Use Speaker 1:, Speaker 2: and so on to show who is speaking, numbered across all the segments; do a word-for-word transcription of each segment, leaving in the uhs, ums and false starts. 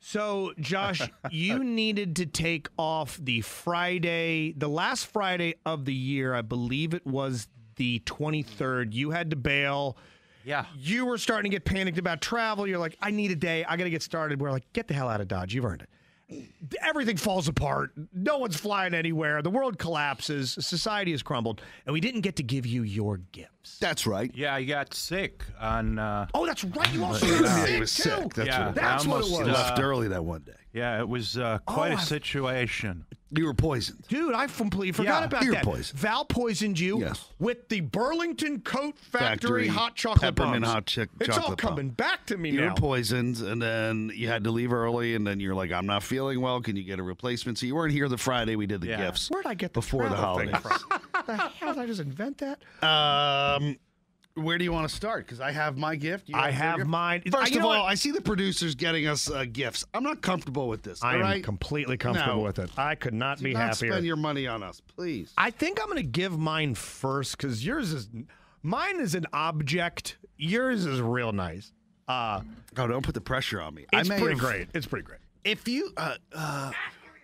Speaker 1: So, Josh, you needed to take off the Friday, the last Friday of the year. I believe it was the twenty-third. You had to bail.
Speaker 2: Yeah.
Speaker 1: You were starting to get panicked about travel. You're like, I need a day. I got to get started. We're like, get the hell out of Dodge. You've earned it. Everything falls apart. No one's flying anywhere. The world collapses. Society has crumbled. And we didn't get to give you your gifts.
Speaker 3: That's right.
Speaker 2: Yeah, I got sick on... Uh,
Speaker 1: oh, that's right. You also
Speaker 3: yeah,
Speaker 1: got sick,
Speaker 3: he was
Speaker 1: too.
Speaker 3: sick. That's
Speaker 2: yeah,
Speaker 3: what it,
Speaker 1: that's what it was.
Speaker 3: He left early that one day.
Speaker 2: Yeah, it was uh, quite
Speaker 1: oh,
Speaker 2: a
Speaker 1: I've...
Speaker 2: situation.
Speaker 3: You were poisoned.
Speaker 1: Dude, I completely forgot
Speaker 2: yeah,
Speaker 1: about
Speaker 3: you were
Speaker 1: that.
Speaker 3: Poisoned.
Speaker 1: Val poisoned you
Speaker 3: yes.
Speaker 1: with the Burlington Coat Factory,
Speaker 3: Factory
Speaker 1: hot chocolate
Speaker 3: peppermint
Speaker 1: bombs.
Speaker 3: hot ch-
Speaker 1: It's
Speaker 3: chocolate
Speaker 1: all coming
Speaker 3: bomb.
Speaker 1: back to me
Speaker 3: you
Speaker 1: now.
Speaker 3: You were poisoned, and then you had to leave early, and then you're like, I'm not feeling well. Can you get a replacement? So you weren't here the Friday we did the
Speaker 2: yeah.
Speaker 3: gifts.
Speaker 1: Where'd I get the
Speaker 3: before the holidays?
Speaker 1: Thing from? The hell did I just invent that?
Speaker 3: Um... Where do you want to start? Because I have my gift. You
Speaker 1: I
Speaker 3: have,
Speaker 1: have
Speaker 3: gift?
Speaker 1: mine.
Speaker 3: First
Speaker 1: I,
Speaker 3: of all,
Speaker 1: what?
Speaker 3: I see the producers getting us uh, gifts. I'm not comfortable with this.
Speaker 1: I
Speaker 3: all
Speaker 1: am
Speaker 3: right?
Speaker 1: completely comfortable
Speaker 3: no.
Speaker 1: with it. I could not
Speaker 3: do
Speaker 1: be
Speaker 3: not
Speaker 1: happier.
Speaker 3: Spend your money on us, please.
Speaker 1: I think I'm going to give mine first because yours is, mine is an object. Yours is real nice. Uh,
Speaker 3: oh, don't put the pressure on me.
Speaker 1: It's
Speaker 3: I may
Speaker 1: pretty
Speaker 3: have,
Speaker 1: great. It's pretty great.
Speaker 3: If you, uh, uh,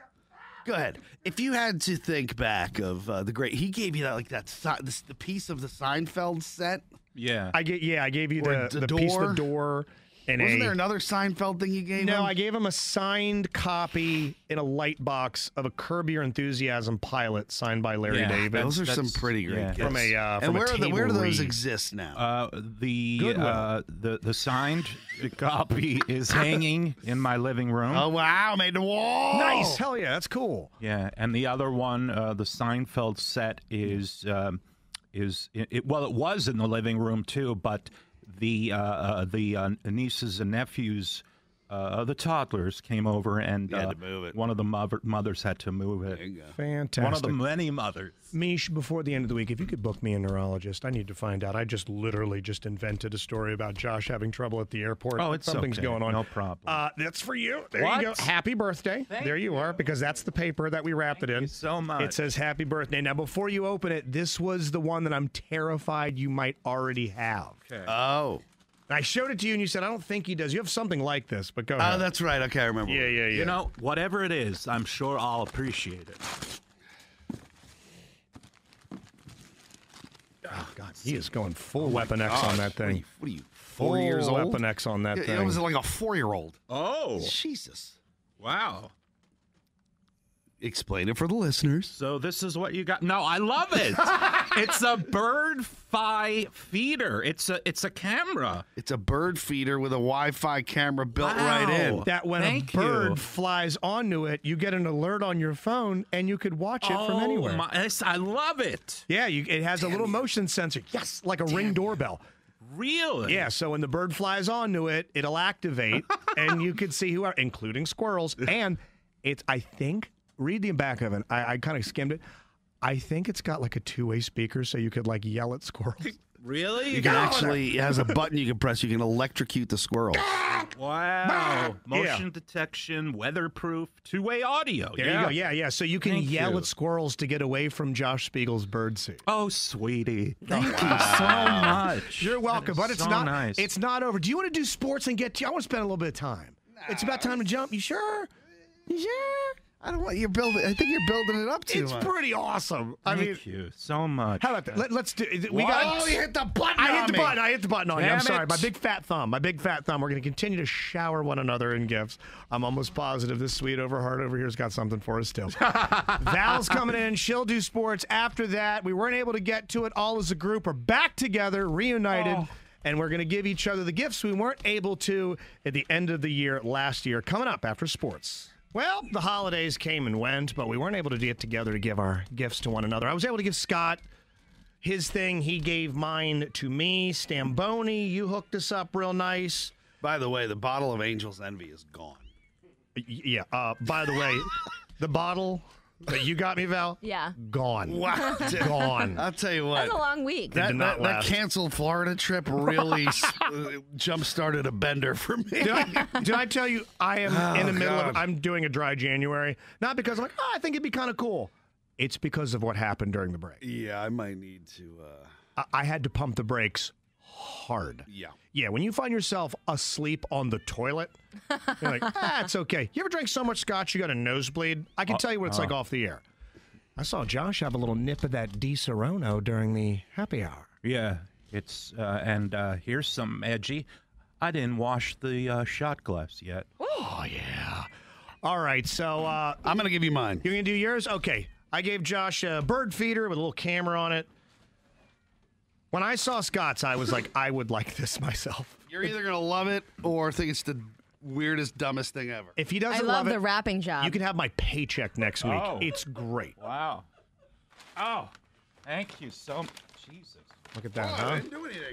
Speaker 3: go ahead. If you had to think back of uh, the great, he gave you that like that this, the piece of the Seinfeld set.
Speaker 2: Yeah,
Speaker 1: I get. Yeah, I gave you the,
Speaker 3: the
Speaker 1: the
Speaker 3: door.
Speaker 1: piece of the door. And
Speaker 3: Wasn't
Speaker 1: a,
Speaker 3: there another Seinfeld thing you gave
Speaker 1: no,
Speaker 3: him?
Speaker 1: No, I gave him a signed copy in a light box of a Curb Your Enthusiasm pilot signed by Larry
Speaker 2: yeah,
Speaker 1: David.
Speaker 3: Those are
Speaker 2: that's,
Speaker 3: some pretty great
Speaker 2: yeah.
Speaker 3: gifts.
Speaker 1: From a uh, from
Speaker 3: and where
Speaker 1: a
Speaker 3: are the, where do those
Speaker 1: read.
Speaker 3: exist now?
Speaker 2: Uh, the
Speaker 1: Goodwill.
Speaker 2: uh, the the signed copy is hanging in my living room.
Speaker 3: Oh wow, made the wall.
Speaker 1: Nice, hell yeah, that's cool.
Speaker 2: Yeah, and the other one, uh, the Seinfeld set, is um, is it, it, well, it was in the living room too, but the uh, uh, the uh, nieces and nephews, uh, the toddlers, came over and
Speaker 3: You had
Speaker 2: uh,
Speaker 3: to move it.
Speaker 2: one of the mother, mothers had to move it.
Speaker 3: There you go.
Speaker 1: Fantastic.
Speaker 2: One of the many mothers.
Speaker 1: Mish, before the end of the week, if you could book me a neurologist, I need to find out. I just literally just invented a story about Josh having trouble at the airport.
Speaker 2: Oh, it's
Speaker 1: Something's
Speaker 2: okay.
Speaker 1: going on.
Speaker 2: No problem.
Speaker 1: Uh, that's for you. There
Speaker 2: What?
Speaker 1: you go. Happy birthday.
Speaker 2: Thank
Speaker 1: there you,
Speaker 2: you.
Speaker 1: are, because that's the paper that we wrapped
Speaker 2: Thank
Speaker 1: it in.
Speaker 2: you so much.
Speaker 1: It says happy birthday. Now, before you open it, this was the one that I'm terrified you might already have.
Speaker 2: Okay.
Speaker 3: Oh.
Speaker 1: I showed it to you, and you said, I don't think he does. You have something like this, but go ahead.
Speaker 3: Oh, that's right. Okay, I remember.
Speaker 1: yeah, yeah, yeah.
Speaker 2: You know, whatever it is, I'm sure I'll appreciate it.
Speaker 1: Oh, God, he is going full Weapon X
Speaker 3: Gosh,
Speaker 1: on that thing.
Speaker 3: What are you, what are you four
Speaker 1: Full
Speaker 3: years old?
Speaker 1: Weapon X on that
Speaker 3: Yeah,
Speaker 1: thing.
Speaker 3: it was like a four-year-old.
Speaker 2: Oh,
Speaker 3: Jesus.
Speaker 2: wow.
Speaker 3: Explain it for the listeners.
Speaker 2: So this is what you got. No, I love it. It's a bird fi feeder. It's a it's a camera.
Speaker 3: It's a bird feeder with a Wi-Fi camera built
Speaker 2: Wow.
Speaker 3: right in.
Speaker 1: that when
Speaker 2: Thank
Speaker 1: a bird
Speaker 2: you.
Speaker 1: flies onto it, you get an alert on your phone, and you could watch it from anywhere.
Speaker 2: My, it's- I love it.
Speaker 1: Yeah, you, it has a little motion sensor. Yes, like a Ring doorbell.
Speaker 2: Really?
Speaker 1: Yeah, so when the bird flies onto it, it'll activate, and you can see who are, including squirrels. And it's, I think, read the back of it. I, I kind of skimmed it. I think it's got like a two-way speaker, so you could like yell at squirrels.
Speaker 2: Really?
Speaker 3: You can actually, it has a button you can press. You can electrocute the squirrel.
Speaker 2: Wow. Motion
Speaker 1: Yeah.
Speaker 2: detection, weatherproof, two-way audio.
Speaker 1: There
Speaker 2: yeah.
Speaker 1: you go. Yeah, yeah. So you can
Speaker 2: Thank
Speaker 1: yell
Speaker 2: you.
Speaker 1: at squirrels to get away from Josh Spiegel's birdseed.
Speaker 2: Oh, sweetie. Thank you so much.
Speaker 1: You're welcome,
Speaker 2: That
Speaker 1: but
Speaker 2: is
Speaker 1: it's
Speaker 2: so
Speaker 1: not.
Speaker 2: nice.
Speaker 1: It's not over. Do you want to do sports and get to? I want to spend a little bit of time. It's about time to jump. You sure? You sure?
Speaker 3: I don't want you're building. I think you're building it up too
Speaker 1: It's
Speaker 3: much.
Speaker 1: pretty awesome. I
Speaker 2: Thank
Speaker 1: mean,
Speaker 2: you so much.
Speaker 1: how about that? Let, let's do. We
Speaker 3: Whoa,
Speaker 1: got.
Speaker 3: you hit the button.
Speaker 1: I hit
Speaker 3: on
Speaker 1: the
Speaker 3: me.
Speaker 1: button. I hit the button on you. I'm
Speaker 2: Damn
Speaker 1: sorry.
Speaker 2: it.
Speaker 1: My big fat thumb. My big fat thumb. We're going to continue to shower one another in gifts. I'm almost positive this sweet over heart over here's got something for us still. Val's coming in. She'll do sports. After that, we weren't able to get to it all as a group. We're back together, reunited.
Speaker 2: Oh.
Speaker 1: And we're going to give each other the gifts we weren't able to at the end of the year last year. Coming up after sports. Well, the holidays came and went, but we weren't able to get together to give our gifts to one another. I was able to give Scott his thing. He gave mine to me. Stamboni, you hooked us up real nice.
Speaker 3: By the way, the bottle of Angel's Envy is gone.
Speaker 1: Y- Yeah. Uh, by the way, the bottle that you got me, Val,
Speaker 4: Yeah.
Speaker 1: gone.
Speaker 3: Wow.
Speaker 1: Gone.
Speaker 3: I'll tell you
Speaker 4: That
Speaker 3: what.
Speaker 4: was a long week.
Speaker 1: did
Speaker 3: That,
Speaker 1: not
Speaker 3: that, that
Speaker 1: last.
Speaker 3: canceled Florida trip really uh, jump-started a bender for me.
Speaker 1: Did I, did I tell you I am
Speaker 3: Oh,
Speaker 1: in the middle of,
Speaker 3: God.
Speaker 1: I'm doing a dry January, not because I'm like, oh, I think it'd be kind of cool. It's because of what happened during the break.
Speaker 3: Yeah, I might need to. Uh...
Speaker 1: I, I had to pump the brakes hard.
Speaker 3: Yeah.
Speaker 1: Yeah, when you find yourself asleep on the toilet, you're like, ah, it's okay. You ever drank so much scotch you got a nosebleed? I can tell you what it's like off the air. I saw Josh have a little nip of that Di Serono during the happy hour.
Speaker 2: Yeah, it's uh, and uh, here's some edgy. I didn't wash the uh, shot glass yet.
Speaker 1: Oh, yeah. All right, so... Uh,
Speaker 3: I'm going to give you mine.
Speaker 1: You're going to do yours? Okay. I gave Josh a bird feeder with a little camera on it. When I saw Scott's, I was like, I would like this myself.
Speaker 3: You're either going to love it or think it's the weirdest, dumbest thing ever.
Speaker 1: If he
Speaker 4: I
Speaker 1: doesn't
Speaker 4: love
Speaker 1: love
Speaker 4: the
Speaker 1: it,
Speaker 4: wrapping job.
Speaker 1: you can have my paycheck next week.
Speaker 2: Oh.
Speaker 1: It's great.
Speaker 2: Wow. Oh, thank you so much. Jesus.
Speaker 1: Look at that,
Speaker 3: Oh,
Speaker 1: huh?
Speaker 3: I didn't do anything.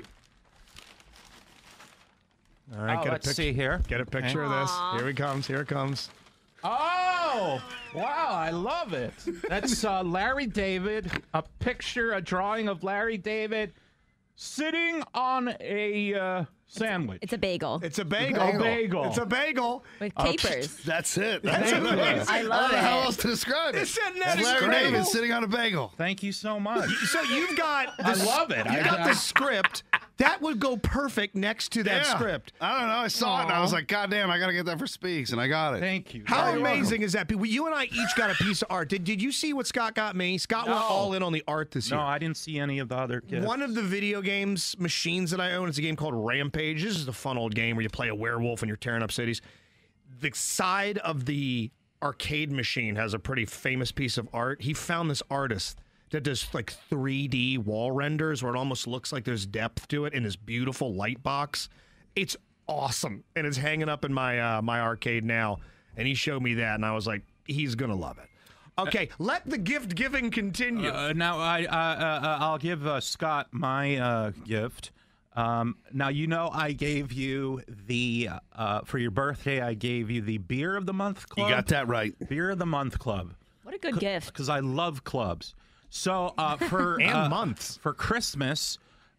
Speaker 1: All right,
Speaker 2: Oh,
Speaker 1: get
Speaker 2: let's
Speaker 1: a pic-
Speaker 2: see here.
Speaker 1: Get a picture
Speaker 2: Okay.
Speaker 1: of this. Here he comes. Here it comes.
Speaker 2: Oh, wow, I love it. That's uh, Larry David, a picture, a drawing of Larry David sitting on a uh, sandwich.
Speaker 4: It's a bagel
Speaker 1: It's a bagel.
Speaker 2: A bagel.
Speaker 1: It's a bagel.
Speaker 4: with capers.
Speaker 3: That's it.
Speaker 1: That's amazing.
Speaker 4: I
Speaker 3: I
Speaker 4: love
Speaker 3: don't know how
Speaker 4: it.
Speaker 3: else to describe it.
Speaker 1: Isn't that
Speaker 3: It's Larry
Speaker 1: incredible?
Speaker 3: David sitting on a bagel.
Speaker 2: Thank you so much.
Speaker 1: So you've got the,
Speaker 2: I love it.
Speaker 1: You
Speaker 2: I-
Speaker 1: got
Speaker 2: I-
Speaker 1: the script. That would go perfect next to that
Speaker 3: Yeah.
Speaker 1: script.
Speaker 3: I don't know. I saw it and I was like, God damn, I got to get that for Speaks. And I got it.
Speaker 2: Thank you.
Speaker 1: How
Speaker 2: You're
Speaker 1: amazing is that? People, you and I each got a piece of art. Did, did you see what Scott got me? Scott went
Speaker 2: No.
Speaker 1: all in on the art this
Speaker 2: welcome.
Speaker 1: year.
Speaker 2: No, I didn't see any of the other kids.
Speaker 1: One of the video games machines that I own is a game called Rampage. This is a fun old game where you play a werewolf and you're tearing up cities. The side of the arcade machine has a pretty famous piece of art. He found this artist that does like three D wall renders where it almost looks like there's depth to it in this beautiful light box. It's awesome, and it's hanging up in my uh, my arcade now. And he showed me that, and I was like, he's gonna love it. Okay, let the gift giving continue.
Speaker 2: Uh, now, I, uh, uh, I'll give uh, Scott my uh, gift. Um, now, you know, I gave you the, uh, for your birthday, I gave you the Beer of the Month Club.
Speaker 3: You got that right.
Speaker 2: Beer of the Month Club.
Speaker 4: What a good gift.
Speaker 2: Because I love clubs. So, uh, for
Speaker 1: And
Speaker 2: uh,
Speaker 1: months.
Speaker 2: for Christmas,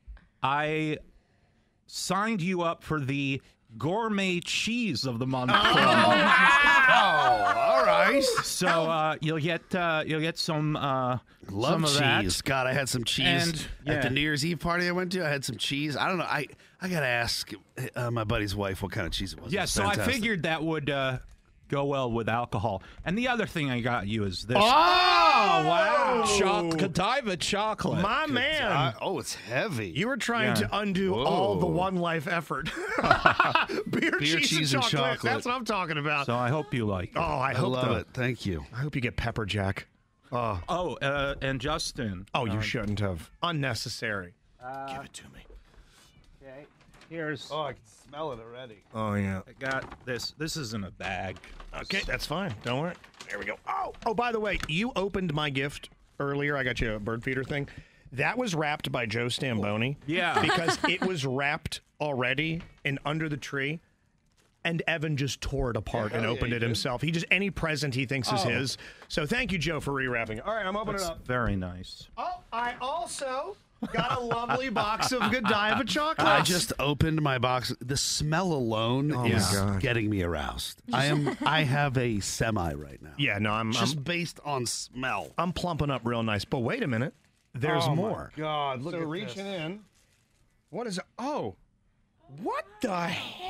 Speaker 2: I signed you up for the Gourmet Cheese of the Month Club.
Speaker 3: Oh, all right.
Speaker 2: So uh, you'll get uh, you'll get some uh,
Speaker 3: Love
Speaker 2: some of that.
Speaker 3: cheese. God, I had some cheese
Speaker 2: And,
Speaker 3: at the
Speaker 2: yeah.
Speaker 3: New Year's Eve party I went to. I had some cheese. I don't know. I, I got to ask uh, my buddy's wife what kind of cheese it was. It
Speaker 2: Yeah,
Speaker 3: was
Speaker 2: so I
Speaker 3: fantastic.
Speaker 2: figured that would uh, go well with alcohol. And the other thing I got you is this.
Speaker 3: Oh, wow.
Speaker 2: Choc- Godiva chocolate.
Speaker 1: My man.
Speaker 3: Uh, oh, it's heavy.
Speaker 1: You were trying
Speaker 2: Yeah.
Speaker 1: to undo all the
Speaker 3: Whoa.
Speaker 1: one life effort. Beer,
Speaker 3: Beer,
Speaker 1: cheese,
Speaker 3: cheese,
Speaker 1: and
Speaker 3: and
Speaker 1: chocolate.
Speaker 3: chocolate.
Speaker 1: That's what I'm talking about.
Speaker 2: So I hope you like it.
Speaker 1: oh, I
Speaker 3: I
Speaker 1: hope
Speaker 3: love
Speaker 1: the-
Speaker 3: it. Thank you.
Speaker 1: I hope you get pepper jack. Oh,
Speaker 2: Oh, uh, and Justin.
Speaker 1: oh, you
Speaker 2: uh,
Speaker 1: shouldn't have. Unnecessary. Give it to me.
Speaker 2: Okay. Here's.
Speaker 3: Oh, I can smell it already.
Speaker 1: Oh yeah.
Speaker 2: I got this. This is in a bag.
Speaker 1: Okay, that's fine. Don't worry. There we go. Oh, oh. By the way, you opened my gift earlier. I got you a bird feeder thing. That was wrapped by Joe Stamboni.
Speaker 2: Yeah.
Speaker 1: Because it was wrapped already and under the tree. And Evan just tore it apart
Speaker 3: Yeah,
Speaker 1: and
Speaker 3: hell yeah,
Speaker 1: opened
Speaker 3: he
Speaker 1: it
Speaker 3: did.
Speaker 1: himself. He just, any present he thinks is
Speaker 2: Oh.
Speaker 1: his. So thank you, Joe, for rewrapping it. All right, I'm opening
Speaker 2: That's
Speaker 1: it up.
Speaker 2: very nice.
Speaker 1: Oh, I also got a lovely box of Godiva chocolate.
Speaker 3: I just opened my box. The smell alone
Speaker 1: Oh, my
Speaker 3: is
Speaker 1: God.
Speaker 3: getting me aroused. I am. I have a semi right now.
Speaker 1: Yeah, no, I'm,
Speaker 3: Just
Speaker 1: I'm,
Speaker 3: based on smell.
Speaker 1: I'm plumping up real nice. But wait a minute. There's
Speaker 3: Oh, my
Speaker 1: more.
Speaker 3: God, look
Speaker 1: so
Speaker 3: at
Speaker 1: reaching
Speaker 3: this.
Speaker 1: in. What is it? Oh. What the hell?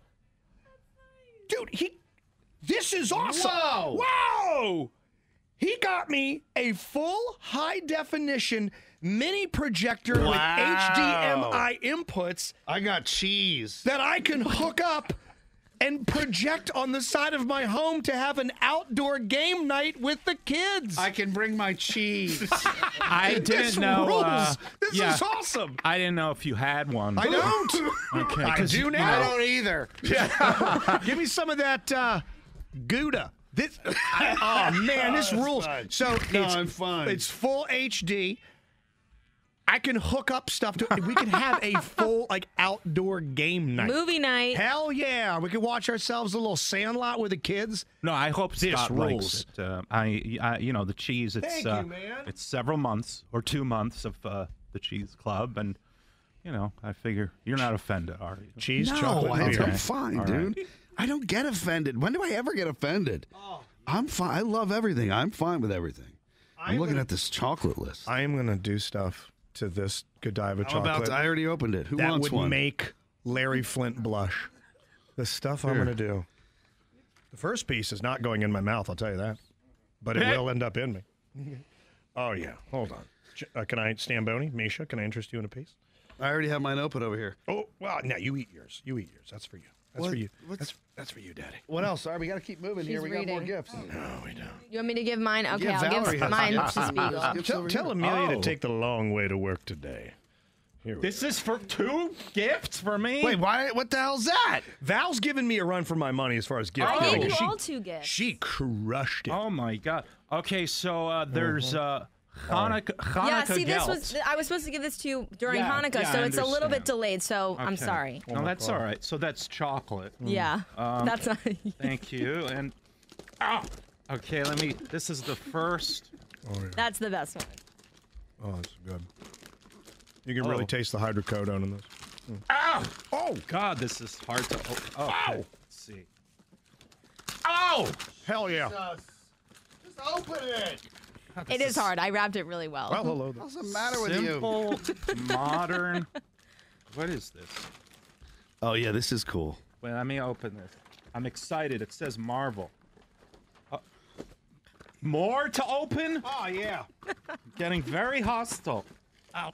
Speaker 1: Dude, he. This is awesome.
Speaker 3: Whoa.
Speaker 1: Whoa. He got me a full high definition mini projector with
Speaker 3: Wow.
Speaker 1: H D M I inputs
Speaker 3: I got cheese.
Speaker 1: that I can hook up and project on the side of my home to have an outdoor game night with the kids.
Speaker 3: I can bring my cheese.
Speaker 2: I didn't
Speaker 1: this
Speaker 2: know.
Speaker 1: rules.
Speaker 2: Uh,
Speaker 1: this
Speaker 2: yeah,
Speaker 1: is awesome.
Speaker 2: I didn't know if you had one.
Speaker 1: I don't.
Speaker 2: Okay,
Speaker 1: I
Speaker 2: 'cause
Speaker 1: do
Speaker 2: you-
Speaker 1: now.
Speaker 3: I don't either.
Speaker 1: Give me some of that uh, Gouda. This, I, oh man, this
Speaker 3: that's
Speaker 1: rules.
Speaker 3: fine.
Speaker 1: So
Speaker 3: No,
Speaker 1: it's,
Speaker 3: I'm fine.
Speaker 1: It's full H D. I can hook up stuff to it. We can have a full like outdoor game night.
Speaker 4: Movie night.
Speaker 1: Hell yeah! We can watch ourselves a little Sandlot with the kids.
Speaker 2: No, I hope
Speaker 1: This
Speaker 2: Scott
Speaker 1: rules.
Speaker 2: likes it. Uh, I, I, you know, the cheese. It's
Speaker 1: Thank you,
Speaker 2: uh,
Speaker 1: man.
Speaker 2: it's several months or two months of uh, the cheese club, and you know, I figure you're not offended, are you?
Speaker 1: Cheese,
Speaker 3: No,
Speaker 1: chocolate,
Speaker 3: I,
Speaker 1: and beer.
Speaker 3: I'm fine,
Speaker 2: All
Speaker 3: dude. I don't get offended. When do I ever get offended? I'm fine. I love everything. I'm fine with everything. I'm,
Speaker 1: I'm
Speaker 3: looking
Speaker 1: gonna-
Speaker 3: at this chocolate list.
Speaker 1: I am gonna do stuff to this Godiva
Speaker 3: How
Speaker 1: chocolate.
Speaker 3: about, I already opened it. Who
Speaker 1: that
Speaker 3: wants
Speaker 1: would
Speaker 3: one?
Speaker 1: make Larry Flint blush. The stuff I'm
Speaker 3: Here.
Speaker 1: going to do. The first piece is not going in my mouth, I'll tell you that. But it will end up in me. Oh, yeah. Hold on. Ch- Uh, can I, Stamboni, Misha, can I interest you in a piece?
Speaker 3: I already have mine open over here.
Speaker 1: Oh, well, no, you eat yours. You eat yours. That's for you. That's
Speaker 3: What?
Speaker 1: for you.
Speaker 3: What's-
Speaker 1: That's, that's for you, Daddy.
Speaker 3: What else? Sorry, we got to keep moving here.
Speaker 4: She's
Speaker 3: We got more
Speaker 4: reading.
Speaker 3: gifts.
Speaker 1: No, we don't.
Speaker 4: You want me to give mine? Okay,
Speaker 3: Yeah,
Speaker 4: I'll
Speaker 3: Valerie
Speaker 4: give
Speaker 3: has
Speaker 4: mine
Speaker 3: gifts.
Speaker 4: to Spiegel.
Speaker 3: Gifts
Speaker 1: Tell,
Speaker 3: over
Speaker 1: tell
Speaker 3: here.
Speaker 1: Amelia
Speaker 2: Oh.
Speaker 1: to take the long way to work today. Here we
Speaker 2: This is for two gifts for me?
Speaker 3: Wait, why? What the hell's that?
Speaker 1: Val's giving me a run for my money as far as gift
Speaker 4: I
Speaker 1: giving.
Speaker 4: gave you
Speaker 1: She-
Speaker 4: all two gifts.
Speaker 1: She crushed it.
Speaker 2: Oh, my God. Okay, so uh, there's uh, Hanukkah, Hanukkah
Speaker 4: Yeah, see, this
Speaker 2: gelt.
Speaker 4: was I was supposed to give this to you during
Speaker 2: Yeah,
Speaker 4: Hanukkah,
Speaker 2: yeah,
Speaker 4: so
Speaker 2: I
Speaker 4: it's a little bit
Speaker 2: understand.
Speaker 4: delayed. So I'm
Speaker 2: Okay.
Speaker 4: sorry.
Speaker 2: No, that's all right. So that's chocolate.
Speaker 4: Yeah,
Speaker 2: Um,
Speaker 4: that's not.
Speaker 2: Thank you. And ah, okay, let me. This is the first.
Speaker 4: That's the best one.
Speaker 1: Oh, that's good. You can really
Speaker 2: Oh.
Speaker 1: taste the hydrocodone in this.
Speaker 2: Ah! Oh God, this is hard to. open. Oh, okay. Let's see. Oh!
Speaker 1: Hell yeah.
Speaker 3: Just open it.
Speaker 4: It is hard. I wrapped it really well.
Speaker 1: Well, hello there.
Speaker 3: What's the matter with you?
Speaker 2: Simple, modern. What is this?
Speaker 3: Oh yeah, this is cool.
Speaker 2: Wait, let me open this. I'm excited. It says Marvel. Uh, more to open?
Speaker 1: Oh, yeah.
Speaker 2: Getting very hostile. Ow.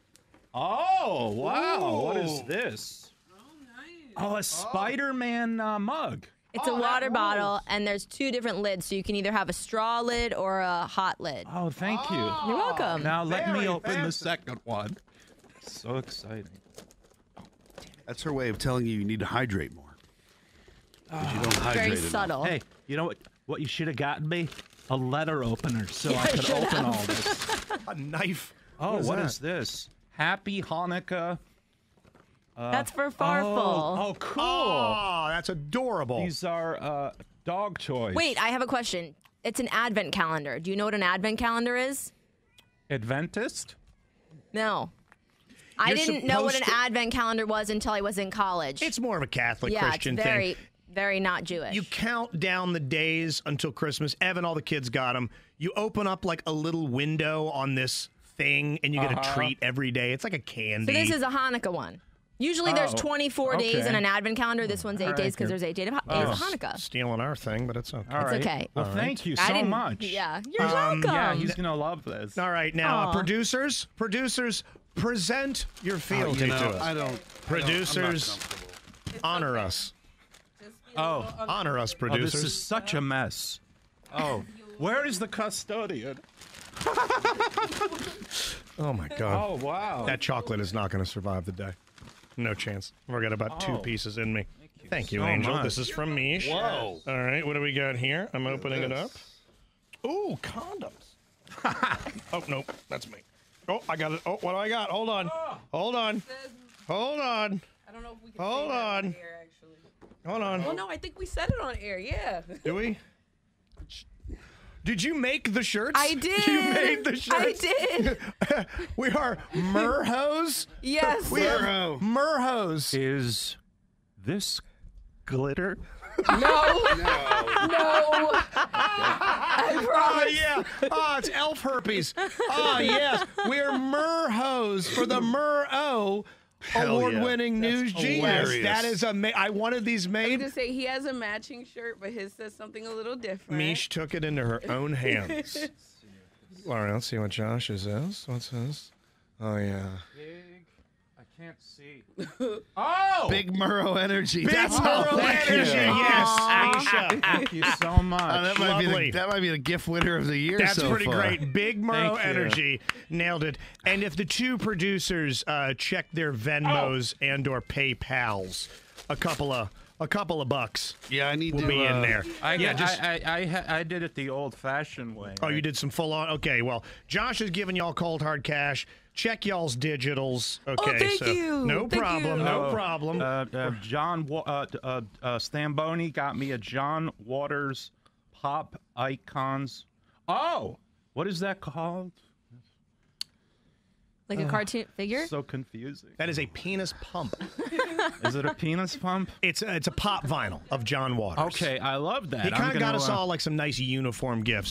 Speaker 2: Oh, wow. What is this? Oh, a Spider-Man uh, mug.
Speaker 4: It's a water bottle, and there's two different lids, so you can either have a straw lid or a hot lid.
Speaker 2: Oh, thank you.
Speaker 4: You're welcome.
Speaker 2: Now let me
Speaker 1: very
Speaker 2: open the
Speaker 1: fancy.
Speaker 2: second one. So exciting.
Speaker 3: That's her way of telling you you need to hydrate more. 'Cause you don't hydrate
Speaker 4: Very
Speaker 3: enough.
Speaker 4: subtle.
Speaker 2: Hey, you know what? What you should have gotten me? A letter opener so I
Speaker 4: I
Speaker 2: could
Speaker 4: should
Speaker 2: open
Speaker 4: have.
Speaker 2: all this.
Speaker 1: A knife.
Speaker 2: Oh, what
Speaker 1: that?
Speaker 2: is this? Happy Hanukkah.
Speaker 4: That's for Farfel.
Speaker 2: Oh, oh, cool.
Speaker 1: Oh, that's adorable.
Speaker 2: These are uh, dog toys.
Speaker 4: Wait, I have a question. It's an advent calendar. Do you know what an advent calendar is?
Speaker 2: Adventist?
Speaker 4: No. I
Speaker 1: You're
Speaker 4: didn't know what an
Speaker 1: supposed to-
Speaker 4: advent calendar was until I was in college.
Speaker 1: It's more of a Catholic
Speaker 4: yeah,
Speaker 1: Christian
Speaker 4: it's very,
Speaker 1: thing.
Speaker 4: very not Jewish.
Speaker 1: You count down the days until Christmas. Evan, all the kids got them. You open up like a little window on this thing, and you get
Speaker 2: Uh-huh.
Speaker 1: a treat every day. It's like a candy.
Speaker 4: so this is a Hanukkah one. Usually there's
Speaker 2: Oh,
Speaker 4: twenty-four days
Speaker 2: okay.
Speaker 4: in an advent calendar. This one's eight
Speaker 2: All right,
Speaker 4: days because
Speaker 2: good.
Speaker 4: there's eight days of, days of Hanukkah.
Speaker 1: stealing our thing, but it's okay.
Speaker 2: All right.
Speaker 4: okay.
Speaker 2: Well,
Speaker 1: All
Speaker 2: thank
Speaker 1: right.
Speaker 2: you
Speaker 4: I
Speaker 2: so
Speaker 4: didn't-
Speaker 2: much.
Speaker 4: Yeah, you're
Speaker 1: Um,
Speaker 4: welcome.
Speaker 2: Yeah, he's going to love this.
Speaker 1: All right, now,
Speaker 4: Aw.
Speaker 1: producers, producers, present your fealty
Speaker 3: you know,
Speaker 1: to us.
Speaker 3: I don't.
Speaker 1: Producers,
Speaker 3: I don't, I'm not comfortable.
Speaker 1: honor us.
Speaker 2: Oh,
Speaker 1: Honor us,
Speaker 2: oh,
Speaker 1: producers.
Speaker 2: this is such a mess. Oh, where is the custodian?
Speaker 1: Oh, my God.
Speaker 2: Oh, wow.
Speaker 1: That chocolate is not going to survive the day. No chance. We've got about two
Speaker 2: Oh.
Speaker 1: pieces in me. Thank you,
Speaker 2: so
Speaker 1: Angel.
Speaker 2: much.
Speaker 1: This is from Mish.
Speaker 3: Whoa.
Speaker 1: All right, what do we got here? I'm opening it up. Ooh, condoms. Oh, no, that's me. Oh, I got it. Oh, what do I got? Hold on. Hold on. Hold on.
Speaker 5: I don't know if we can
Speaker 1: Hold
Speaker 5: say that
Speaker 1: on.
Speaker 5: on air, actually.
Speaker 1: Hold on.
Speaker 5: Well, no, I think we said it on air. Yeah.
Speaker 1: Do we? Did you make the shirts?
Speaker 4: I did.
Speaker 1: You made the
Speaker 4: I
Speaker 1: shirts?
Speaker 4: did.
Speaker 1: We are Murrows.
Speaker 4: Yes.
Speaker 1: We are
Speaker 3: Murrow.
Speaker 1: Murrows.
Speaker 2: Is this glitter?
Speaker 4: No. No. I
Speaker 1: Oh,
Speaker 4: promise.
Speaker 1: yeah. Oh, it's elf herpes. Oh, yes. We're Murrows for the Murrow
Speaker 3: Hell
Speaker 1: award-winning
Speaker 3: yeah.
Speaker 1: news
Speaker 3: That's
Speaker 1: genius.
Speaker 3: hilarious.
Speaker 1: That is amazing. I wanted these
Speaker 5: I was
Speaker 1: made.
Speaker 5: gonna say he has a matching shirt, but his says something a little different.
Speaker 1: Mish took it into her own hands. All right, let's see what Josh's is. What's his? Oh, yeah.
Speaker 2: Big. I can't see. Oh!
Speaker 3: Big Murrow energy.
Speaker 1: Big
Speaker 3: That's
Speaker 1: Murrow
Speaker 3: all. Thank you.
Speaker 1: energy. Yes, Misha.
Speaker 2: Thank you so much.
Speaker 3: Uh, that might be
Speaker 1: Lovely.
Speaker 3: the that might be the gift winner of the year.
Speaker 1: That's
Speaker 3: so
Speaker 1: pretty
Speaker 3: far.
Speaker 1: great. Big Murrow
Speaker 2: Thank you.
Speaker 1: energy. Nailed it. And if the two producers uh, check their Venmos
Speaker 3: Oh.
Speaker 1: and or PayPals, a couple of a couple of bucks
Speaker 3: Yeah, I need
Speaker 1: will
Speaker 3: to
Speaker 1: be in
Speaker 3: uh,
Speaker 1: there.
Speaker 2: I,
Speaker 1: yeah,
Speaker 2: I,
Speaker 1: just.
Speaker 2: I, I, I, I did it the old-fashioned way.
Speaker 1: Oh, you did some full on. Okay, well, Josh is giving y'all cold hard cash. Check y'all's digitals. Okay,
Speaker 4: thank
Speaker 1: so
Speaker 4: you.
Speaker 1: no
Speaker 4: Thank
Speaker 1: problem,
Speaker 4: you.
Speaker 1: no
Speaker 2: Oh,
Speaker 1: problem.
Speaker 2: Uh, uh, John Wa- uh, uh, uh, Stamboni got me a John Waters pop icons. Oh, what is that called?
Speaker 4: Like a cartoon figure?
Speaker 2: So confusing.
Speaker 1: that is a penis pump.
Speaker 2: Is it a penis pump?
Speaker 1: It's a, it's a pop vinyl of John Waters.
Speaker 2: Okay, I love that.
Speaker 1: He
Speaker 2: I'm
Speaker 1: kind of got
Speaker 2: gonna,
Speaker 1: us
Speaker 2: uh,
Speaker 1: all like some nice uniform gifts.